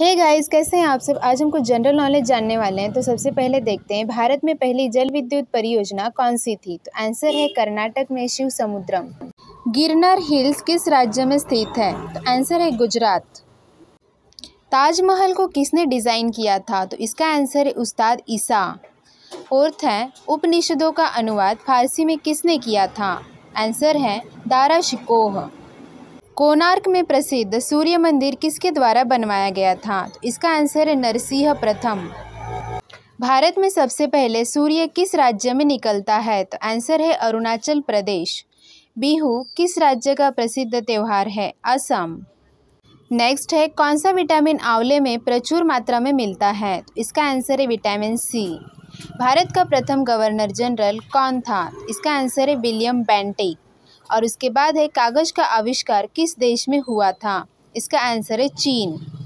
Hey guys, कैसे हैं आप सब। आज हम कुछ जनरल नॉलेज जानने वाले हैं। तो सबसे पहले देखते हैं भारत में पहली जल विद्युत परियोजना कौन सी थी। तो आंसर है कर्नाटक में शिव समुद्रम। गिरनार हिल्स किस राज्य में स्थित है। तो आंसर है गुजरात। ताजमहल को किसने डिज़ाइन किया था। तो इसका आंसर है उस्ताद ईसा। फोर्थ है उपनिषदों का अनुवाद फारसी में किसने किया था। आंसर है दारा शिकोह। कोणार्क में प्रसिद्ध सूर्य मंदिर किसके द्वारा बनवाया गया था। तो इसका आंसर है नरसिंह प्रथम। भारत में सबसे पहले सूर्य किस राज्य में निकलता है। तो आंसर है अरुणाचल प्रदेश। बिहू किस राज्य का प्रसिद्ध त्यौहार है। असम। नेक्स्ट है कौन सा विटामिन आंवले में प्रचुर मात्रा में मिलता है। तो इसका आंसर है विटामिन सी। भारत का प्रथम गवर्नर जनरल कौन था। इसका आंसर है विलियम बेंटिक। और उसके बाद है कागज़ का आविष्कार किस देश में हुआ था। इसका आंसर है चीन।